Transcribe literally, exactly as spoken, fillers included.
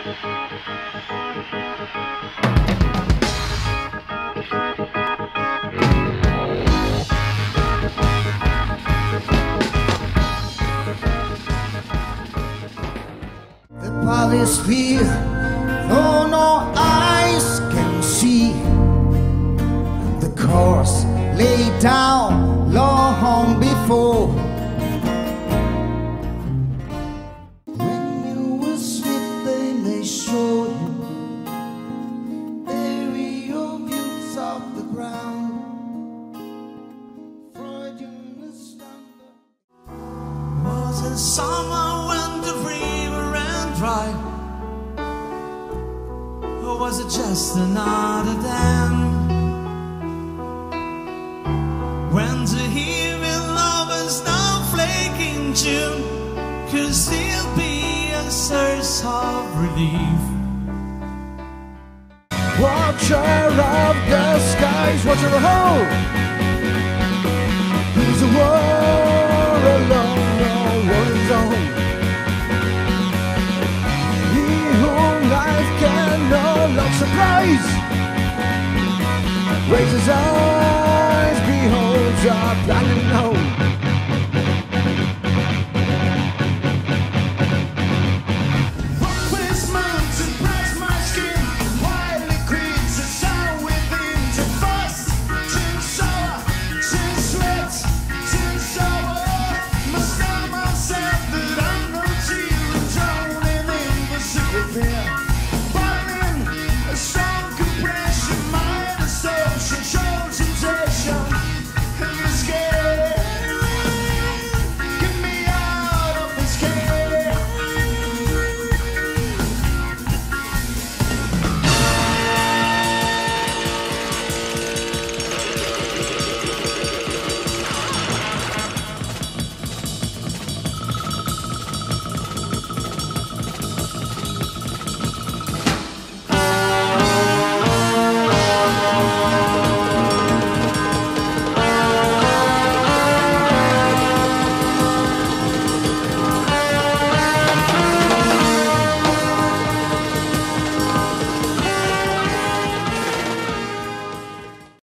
The polysphere, though no eyes can see, the course laid down long before. When you were asleep, they may show you aerial views of the ground. Freudian slumber. Was it summer when the river ran dry? Or was it just another dam? When the heaving lovers now flaking June could still be a source of relief. Watcher of the skies, watcher of the whole. He's a war alone, no one's own. He whom life can no long surprise raises eyes, beholds a blinding